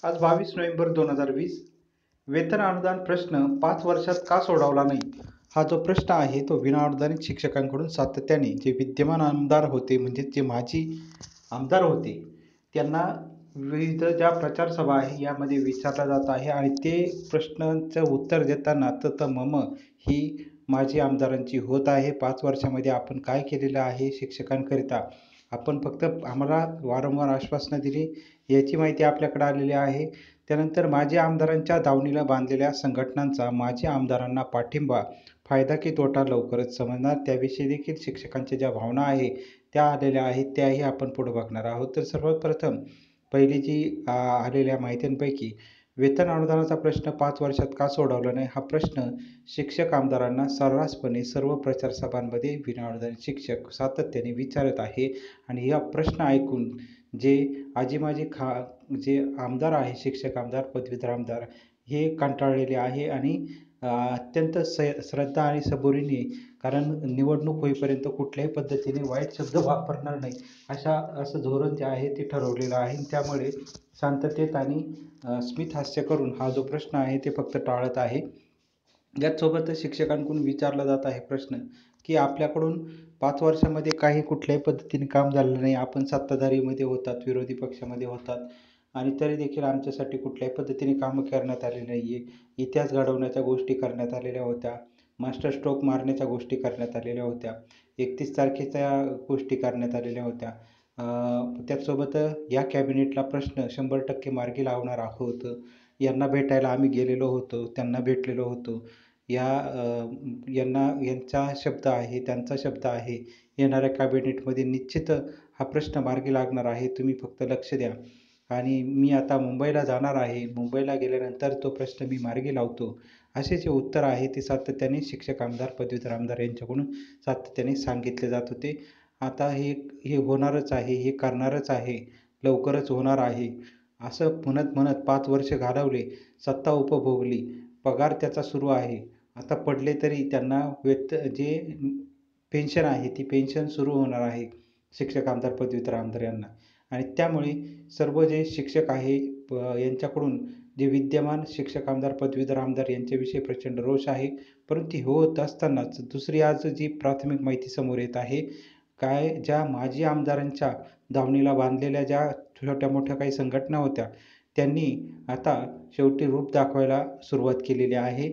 आज 22 नोव्हेंबर 2020. वेतन अनुदान प्रश्न 5 वर्षात का सोडवला नाही? हा जो प्रश्न आहे तो विनाअनुदानित शिक्षकांकडून सातत्याने जे विद्यमान आमदार होते म्हणजे जे माजी आमदार होते त्यांना विविध ज्या प्रचार सभा आहे यामध्ये विचारला जात आहे आणि ते प्रश्नांचं उत्तर देताना मम ही माजी आमदारांची होत आहे. 5 वर्षामध्ये आपण काय केलेलं आहे शिक्षकांकरिता? आपण फक्त आम्हाला वारंवार आश्वासनं दिली याची माहिती आपल्याकडे आलेली आहे. त्यानंतर माजी आमदारांच्या दावणीला बांधलेल्या संघटनांचा माजी आमदारांना पाठिंबा, फायदा की तोटा लवकरच समजणार. त्याविषयी देखील शिक्षकांच्या ज्या भावना आहे त्या आलेल्या आहेत त्याही आपण पुढे बघणार आहोत. तर सर्वात प्रथम पहिली जी आलेल्या माहितींपैकी वेतन अनुदानाचा प्रश्न 5 वर्षात का सोडवला नाही हा प्रश्न शिक्षक आमदारांना सर्रासपणे सर्व प्रचार सभांमध्ये विनाअनुदानित शिक्षक सातत्याने विचारत आहे आणि हा प्रश्न ऐकून जे आजी-माजी जे आमदार आहे, शिक्षक आमदार, पदवीधर आमदार हे कंटाळलेले आहे आणि अत्यंत श्रद्धा आणि सबुरीने कारण निवडणूक होईपर्यंत कुठल्याही पद्धतीने वाईट शब्द वापरणार नाही असं धोरण जे आहे ते ठरवलेलं आहे. त्यामुळे शांततेत आणि स्मित हास्य करून हा जो प्रश्न आहे ते फक्त टाळत आहे. याचसोबतच शिक्षकांकडून विचारला जात आहे प्रश्न की आपल्याकडून 5 वर्षामध्ये काही कुठल्याही पद्धतीने काम झालं नाही. आपण सत्ताधारीमध्ये होतात, विरोधी पक्षामध्ये होतात आणि तरी देखील आमच्यासाठी कुठल्याही पद्धतीने कामं करण्यात आली नाही आहे. इतिहास घडवण्याच्या गोष्टी करण्यात आलेल्या होत्या. मास्टर स्ट्रोक मारण्याच्या गोष्टी करण्यात आलेल्या होत्या. 31 तारखेच्या गोष्टी करण्यात आलेल्या होत्या. त्याचसोबत या कॅबिनेटला प्रश्न 100% मार्गी लावणार आहोत. यांना भेटायला आम्ही गेलेलो होतो, त्यांना भेटलेलो होतो. यांचा शब्द आहे, त्यांचा शब्द आहे. येणाऱ्या कॅबिनेटमध्ये निश्चित हा प्रश्न मार्गी लागणार आहे. तुम्ही फक्त लक्ष द्या. आणि मी आता मुंबईला जाणार आहे. मुंबईला गेल्यानंतर तो प्रश्न मी मार्गी लावतो. असे जे उत्तर आहे ते सातत्याने शिक्षक आमदार, पदवीधर आमदार यांच्याकडून सातत्याने सांगितले जात होते. आता हे होणारच आहे, हे करणारच आहे, लवकरच होणार आहे. असं म्हणत 5 वर्ष घालवले, सत्ता उपभोगली, पगार त्याचा सुरू आहे. आता पडले तरी त्यांना जे पेन्शन आहे ती पेन्शन सुरू होणार आहे शिक्षक आमदार, पदवीधर आमदार यांना. आणि त्यामुळे सर्व जे शिक्षक आहे यांच्याकडून जे विद्यमान शिक्षक आमदार, पदवीधर आमदार यांच्याविषयी प्रचंड रोष आहे. परंतु हे होत असतानाच दुसरी आज जी प्राथमिक माहिती समोर येत आहे, ज्या माजी आमदारांच्या दावणीला बांधलेल्या ज्या छोट्या-मोठ्या काही संघटना होत्या, त्यांनी आता शेवटी रूप दाखवायला सुरुवात केलेली आहे.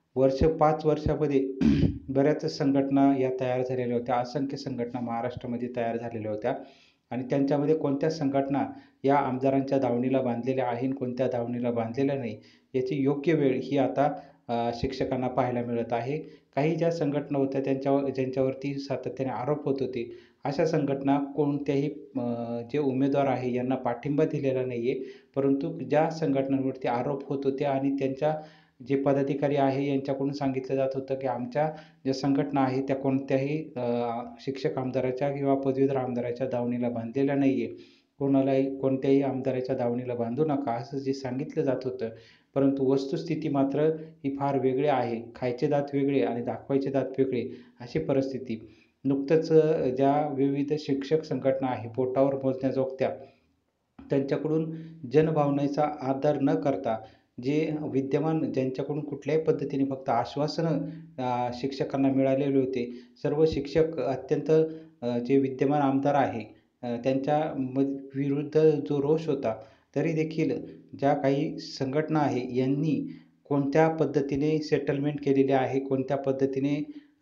5 वर्षामध्ये बऱ्याच संघटना या तयार झालेल्या होत्या. असंख्य संघटना महाराष्ट्रामध्ये तयार झालेल्या होत्या आणि त्यांच्यामध्ये कोणत्या संघटना या आमदारांच्या दावणीला बांधलेल्या आहेत, कोणत्या दावणीला बांधलेल्या नाही, याची योग्य वेळ ही आता शिक्षकांना पाहायला मिळत आहे. काही ज्या संघटना होत्या ज्यांच्यावरती सातत्याने आरोप होत होते, अशा संघटना कोणत्याही जे उमेदवार आहे यांना पाठिंबा दिलेला नाही आहे. परंतु ज्या संघटनांवरती आरोप होत होते आणि त्यांच्या जे पदाधिकारी आहे यांच्याकडून सांगितलं जात होतं की आमच्या ज्या संघटना आहेत त्या कोणत्याही शिक्षक आमदाराच्या किंवा पदवीधर आमदाराच्या दावणीला बांधलेल्या नाही आहे. कोणत्याही आमदाराच्या दावणीला बांधू नका असं जे सांगितलं जात होतं. परंतु वस्तुस्थिती मात्र ही फार वेगळी आहे. खायचे दात वेगळे आणि दाखवायचे दात वेगळे अशी परिस्थिती. नुकतंच ज्या विविध शिक्षक संघटना आहे पोटावर मोजण्याजोगत्या त्यांच्याकडून जनभावनेचा आदर न करता जे विद्यमान ज्यांच्याकडून कुठल्याही पद्धतीने फक्त आश्वासनं शिक्षकांना मिळालेले होते. सर्व शिक्षक अत्यंत जे विद्यमान आमदार आहे त्यांच्या विरुद्ध जो रोष होता, तरी देखील ज्या काही संघटना आहे यांनी कोणत्या पद्धतीने सेटलमेंट केलेली आहे, कोणत्या पद्धतीने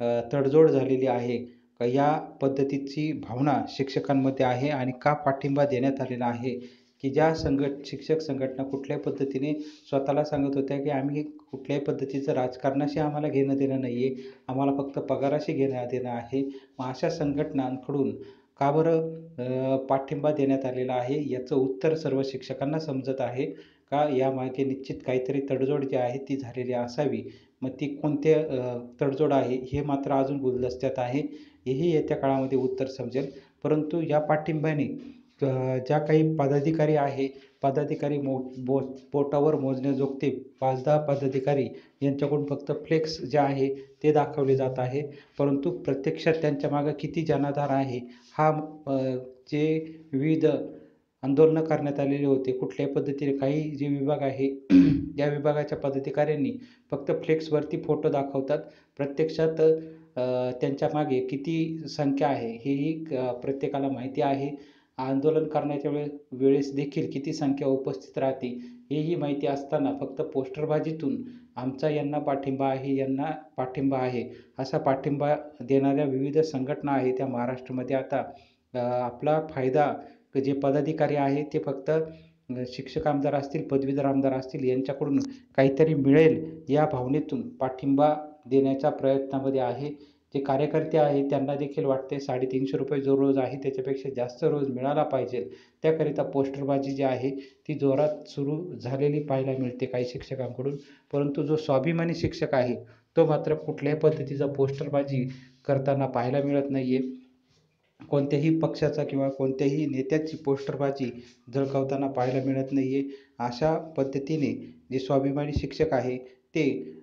तडजोड झालेली आहे, या पद्धतीची भावना शिक्षकांमध्ये आहे आणि का पाठिंबा देण्यात आलेला आहे, की ज्या शिक्षक संघटना कुठल्याही पद्धतीने स्वतःला सांगत होत्या, की आम्ही कुठल्याही पद्धतीचं राजकारणाशी आम्हाला घेणं-देणं नाही आहे. आम्हाला फक्त पगाराशी घेणं-देणं आहे. मग अशा संघटनांकडून का बरं पाठिंबा देण्यात आलेला आहे? याचं उत्तर सर्व शिक्षकांना समजत आहे का यामागे निश्चित काहीतरी तडजोड जी आहे ती झालेली असावी. मग ती कोणत्या तडजोड आहे हे मात्र अजून गुलदस्त्यात आहे. हेही येत्या काळामध्ये उत्तर समजेल. परंतु या पाठिंब्याने ज्या काही पदाधिकारी आहे, पदाधिकारी बोटावर मोजण्याजोगते 5-10 पदाधिकारी यांच्याकडून फक्त फ्लेक्स जे आहे ते दाखवले जात आहे. परंतु प्रत्यक्षात त्यांच्या मागे किती जनाधार आहे हा जे विविध आंदोलनं करण्यात आलेले होते. कुठल्याही पद्धतीने काही जे विभाग आहे या विभागाच्या पदाधिकाऱ्यांनी फक्त फ्लेक्सवरती फोटो दाखवतात. प्रत्यक्षात त्यांच्या मागे किती संख्या आहे हेही प्रत्येकाला माहिती आहे. आंदोलन करण्याच्या वेळेस देखील किती संख्या उपस्थित राहते हेही माहिती असताना फक्त पोस्टरबाजीतून आमचा यांना पाठिंबा आहे, यांना पाठिंबा आहे, असा पाठिंबा देणाऱ्या विविध संघटना आहेत त्या महाराष्ट्रामध्ये आता आपला फायदा जे पदाधिकारी आहे ते फक्त शिक्षक आमदार असतील, पदवीधर आमदार असतील यांच्याकडून काहीतरी मिळेल या भावनेतून पाठिंबा देण्याच्या प्रयत्नामध्ये आहे. जे कार्यकर्ते आहेत त्यांना देखील वाटते ₹350 जो रोज आहे त्याच्यापेक्षा जास्त रोज मिळाला पाहिजे. त्याकरिता पोस्टरबाजी जी आहे ती जोरात सुरू झालेली पाहायला मिळते काही शिक्षकांकडून. परंतु जो स्वाभिमानी शिक्षक आहे तो मात्र कुठल्याही पद्धतीचा पोस्टरबाजी करताना पाहायला मिळत नाहीये. कोणत्याही पक्षाचा किंवा कोणत्याही नेत्याची पोस्टरबाजी झळकावताना पाहायला मिळत नाहीये. अशा पद्धतीने जे स्वाभिमानी शिक्षक आहे ते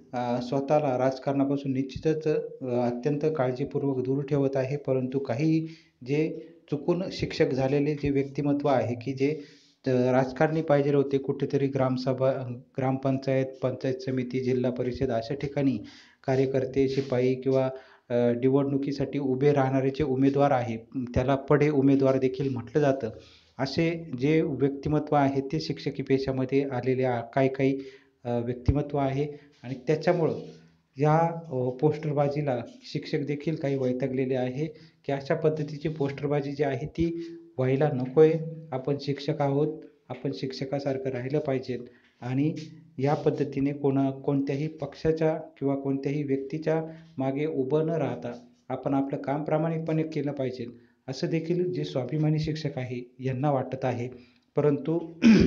स्वतःला राजकारणापासून निश्चितच अत्यंत काळजीपूर्वक दूर ठेवत आहे. परंतु काही जे चुकून शिक्षक झालेले जे व्यक्तिमत्व आहे की जे राजकारणी पाहिजे होते कुठेतरी ग्रामसभा, ग्रामपंचायत, पंचायत समिती, जिल्हा परिषद अशा ठिकाणी कार्यकर्ते, शिपाई किंवा निवडणुकीसाठी उभे राहणारे जे उमेदवार आहे त्याला पडे उमेदवार देखील म्हटलं जातं. असे जे व्यक्तिमत्व आहे ते शिक्षकी पेशामध्ये आलेले काही व्यक्तिमत्व आहे आणि त्याच्यामुळं या पोस्टरबाजीला शिक्षक देखील काही वैतागलेले आहे की अशा पद्धतीची पोस्टरबाजी जी आहे ती व्हायला नको आहे. आपण शिक्षक आहोत, आपण शिक्षकासारखं राहिलं पाहिजे आणि या पद्धतीने कोणत्याही पक्षाच्या किंवा कोणत्याही व्यक्तीच्या मागे उभं न राहता आपण आपलं काम प्रामाणिकपणे केलं पाहिजे, असं देखील जे स्वाभिमानी शिक्षक आहे यांना वाटत आहे. परंतु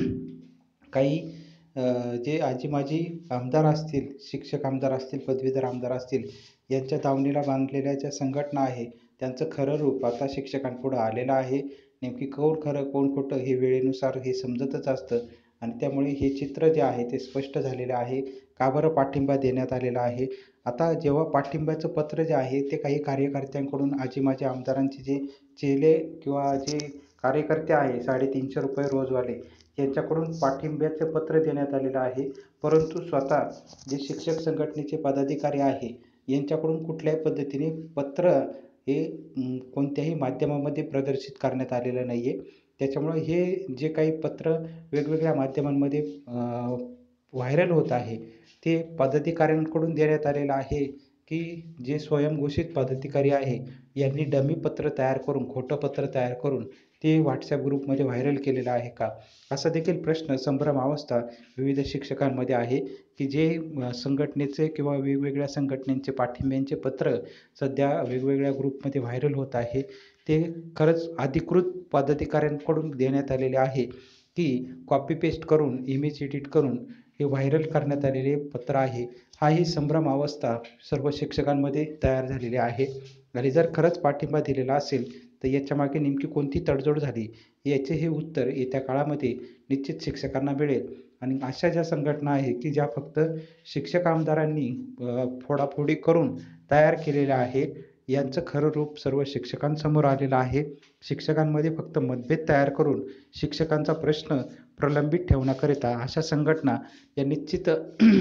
काही जे आजी-माजी आमदार असतील, शिक्षक आमदार असतील, पदवीधर आमदार असतील, यांच्या दावणीला बांधलेल्या ज्या संघटना आहे, त्यांचं खरं रूप आता शिक्षकांपुढं आलेलं आहे. नेमकी कोण खरं, कोण खोटं हे वेळेनुसार हे समजतच असतं आणि त्यामुळे हे चित्र जे आहे ते स्पष्ट झालेलं आहे. का बरं पाठिंबा देण्यात आलेला आहे? आता जेव्हा पाठिंब्याचं पत्र जे आहे ते काही कार्यकर्त्यांकडून आजी-माजी आमदारांचे जे चेले किंवा जे कार्यकर्ते आहे ₹350 रोजवाले यांच्याकडून पाठिंब्याचं पत्र देण्यात आलेलं आहे. परंतु स्वतः जे शिक्षक संघटनेचे पदाधिकारी आहे यांच्याकडून कुठल्याही पद्धतीने पत्र हे कोणत्याही माध्यमामध्ये प्रदर्शित करण्यात आलेलं नाही आहे. त्याच्यामुळं हे जे काही पत्र वेगवेगळ्या माध्यमांमध्ये व्हायरल होत आहे ते पदाधिकाऱ्यांकडून देण्यात आलेलं आहे की जे स्वयंघोषित पदाधिकारी आहे यांनी डमी पत्र तयार करून, खोटं पत्र तयार करून ते WhatsApp ग्रुपमध्ये व्हायरल केलेलं आहे का? असा देखील प्रश्न, संभ्रमावस्था विविध शिक्षकांमध्ये आहे की जे संघटनेचे किंवा वेगवेगळ्या संघटनांचे पाठिंब्याचे पत्र सध्या वेगवेगळ्या ग्रुपमध्ये व्हायरल होत आहे. ते खरंच अधिकृत पदाधिकाऱ्यांकडून देण्यात आलेले आहे की कॉपी पेस्ट करून, इमेज एडिट करून हे व्हायरल करण्यात आलेले पत्र आहे. ही संभ्रमावस्था सर्व शिक्षकांमध्ये तयार झालेली आहे आणि जर खरंच पाठिंबा दिलेला असेल तर याच्यामागे नेमकी कोणती तडजोड झाली याचे हे उत्तर येत्या काळामध्ये निश्चित शिक्षकांना मिळेल. आणि अशा ज्या संघटना आहे की ज्या फक्त शिक्षक आमदारांनी फोडाफोडी करून तयार केलेल्या आहे यांचं खरं रूप सर्व शिक्षकांसमोर आलेलं आहे. शिक्षकांमध्ये फक्त मतभेद तयार करून शिक्षकांचा प्रश्न प्रलंबित ठेवण्याकरिता अशा संघटना या निश्चित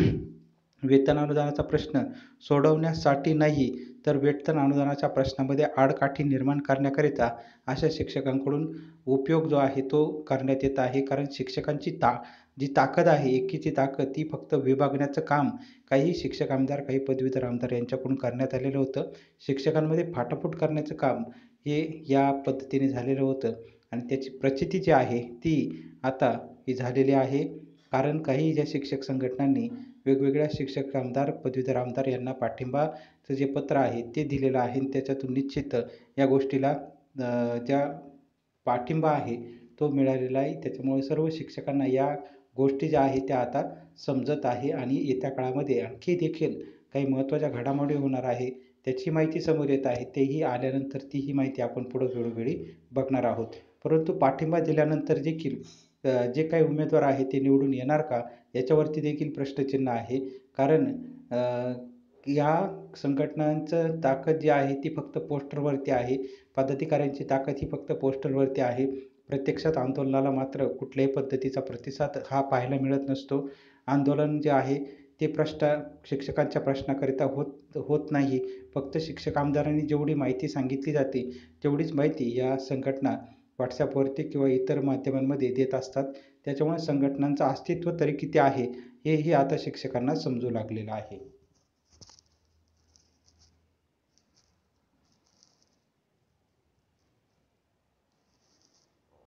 वेतन अनुदानाचा प्रश्न सोडवण्यासाठी नाही तर वेतन अनुदानाच्या प्रश्नामध्ये आडकाठी निर्माण करण्याकरिता अशा शिक्षकांकडून उपयोग जो आहे तो करण्यात येत आहे. कारण शिक्षकांची जी ताकद आहे, एकीची ताकद ती फक्त विभागण्याचं काम काही शिक्षक आमदार, काही पदवीधर आमदार यांच्याकडून करण्यात आलेलं होतं. शिक्षकांमध्ये फाटाफूट करण्याचं काम हे या पद्धतीने झालेलं होतं आणि त्याची प्रचिती जी आहे ती आता ही झालेली आहे. कारण काही ज्या शिक्षक संघटनांनी वेगवेगळ्या शिक्षक आमदार, पदवीधर आमदार यांना पाठिंबाचं जे पत्र आहे ते दिलेलं आहे आणि त्याच्यातून निश्चित या गोष्टीला ज्या पाठिंबा आहे तो मिळालेला आहे. त्याच्यामुळे सर्व शिक्षकांना या गोष्टी ज्या आहेत त्या आता समजत आहे आणि येत्या काळामध्ये आणखी देखील काही महत्त्वाच्या घडामोडी होणार आहे त्याची माहिती समोर येत आहे. तेही आल्यानंतर तीही माहिती आपण पुढं वेळोवेळी बघणार आहोत. परंतु पाठिंबा दिल्यानंतर देखील जे काही उमेदवार आहेत ते निवडून येणार का याच्यावरती देखील प्रश्नचिन्ह आहे. कारण या संघटनांचं ताकद जी आहे ती फक्त पोस्टरवरती आहे. पदाधिकाऱ्यांची ताकद ही फक्त पोस्टरवरती आहे. प्रत्यक्षात आंदोलनाला मात्र कुठल्याही पद्धतीचा प्रतिसाद हा पाहायला मिळत नसतो. आंदोलन जे आहे ते शिक्षकांच्या प्रश्नाकरिता होत नाही. फक्त शिक्षक आमदारांनी जेवढी माहिती सांगितली जाते, तेवढीच माहिती या संघटना WhatsAppवरती किंवा इतर माध्यमांमध्ये देत असतात. त्याच्यामुळे संघटनांचं अस्तित्व तरी किती आहे, हेही आता शिक्षकांना समजू लागलेलं आहे.